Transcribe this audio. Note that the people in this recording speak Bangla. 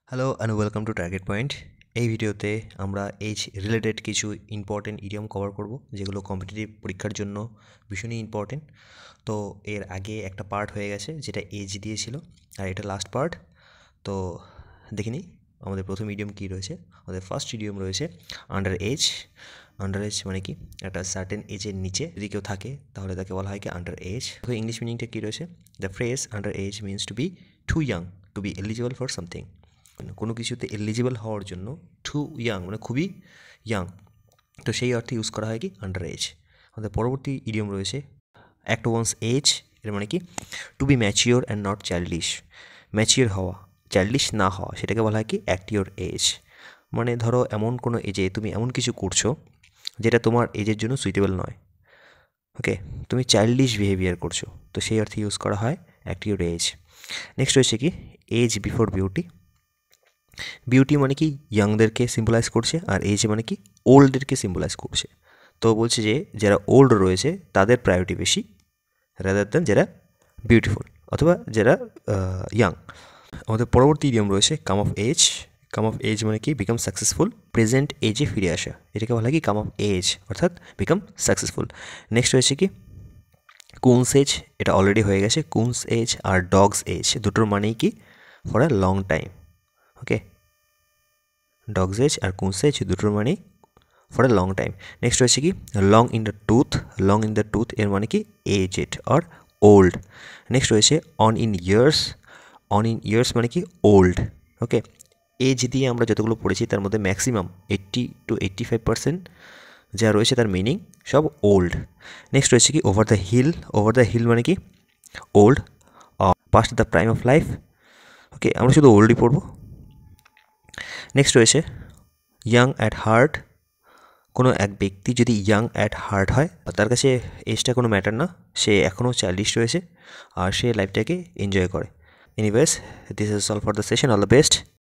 Hello and welcome to target point. এই ভিডিওতে আমরা এজ রিলেটেড কিছু ইম্পর্টেন্ট ইডিয়ম কভার করব, যেগুলো কম্পিটিটিভ পরীক্ষার জন্য ভীষণই ইম্পর্টেন্ট। তো এর আগে একটা পার্ট হয়ে গেছে যেটা এজ দিয়েছিল, আর এটা লাস্ট পার্ট। তো দেখে নিই আমাদের প্রথম ইডিয়ম কী রয়েছে। আমাদের ফার্স্ট ইডিয়ম রয়েছে আন্ডার এজ। আন্ডার এজ মানে কি, একটা সার্টেন এজের নিচে যদি কেউ থাকে তাহলে তাকে বলা হয় কি আন্ডার এজ। তো ইংলিশ মিনিংটা কী রয়েছে? The phrase under age means to be too young to be eligible for something. কোনো কিছুতে এলিজিবল হওয়ার জন্য টু ইয়াং মানে খুবই ইয়াং, তো সেই অর্থে ইউজ করা হয় কি আন্ডার এজ। আমাদের পরবর্তী ইডিয়ম রয়েছে অ্যাট ওয়ান্স এজ। এর মানে কি to be mature and not childish. Mature হওয়া, চাইল্ডিশ না হওয়া, সেটাকে বলা হয় কি অ্যাট ইয়োর এজ। মানে ধরো এমন কোনো এজে তুমি এমন কিছু করছো যেটা তোমার এজের জন্য সুইটেবল নয়, ওকে, তুমি চাইল্ডিশ বিহেভিয়ার করছো, তো সেই অর্থে ইউজ করা হয় অ্যাট ইয়োর এজ। নেক্সট রয়েছে কি এজ বিফোর বিউটি। বিউটি মানে কি ইয়াংদেরকে সিম্বলাইজ করছে, আর এজ মানে কি ওল্ডদেরকে সিম্বলাইজ করছে। তো বলছে যে যারা ওল্ড রয়েছে তাদের প্রায়োরিটি বেশি রাদার দ্যান যারা বিউটিফুল অথবা যারা ইয়াং। আমাদের পরবর্তী ইডিয়ম রয়েছে come of age. Come of age মানে কি বিকাম সাকসেসফুল, প্রেজেন্ট এজে ফিরে আসা, এটাকে বলা হয় কি কাম অফ এজ, অর্থাৎ বিকাম সাকসেসফুল। নেক্সট রয়েছে কি কুনস এজ। এটা অলরেডি হয়ে গেছে। কুনস এজ আর ডগস এজ দুটোর মানেই কি for a long time, okay. Dog's age আর কুনস এজ দুটোর মানেই for a long time. Next রয়েছে কি long in the tooth. Long in the tooth এর মানে কি এজড অর ওল্ড। নেক্সট রয়েছে on in years. On in years মানে কি ওল্ড, ওকে। এজ দিয়ে আমরা যতগুলো পড়েছি তার মধ্যে ম্যাক্সিমাম 80 to 85% যা রয়েছে তার মিনিং সব ওল্ড। নেক্সট রয়েছে কি over the hill. Over the hill মানে কি old. Past the prime of life, okay, আমরা শুধু ওল্ডই পড়বো। নেক্সট রয়েছে ইয়াং অ্যাট হার্ট। কোনো এক ব্যক্তি যদি ইয়াং অ্যাট হার্ট হয়, তার কাছে এজটা কোনো ম্যাটার না, সে এখনও চাইল্ডিশ রয়েছে আর সে লাইফটাকে এনজয় করে। Anyways, this is all for the session. All the best.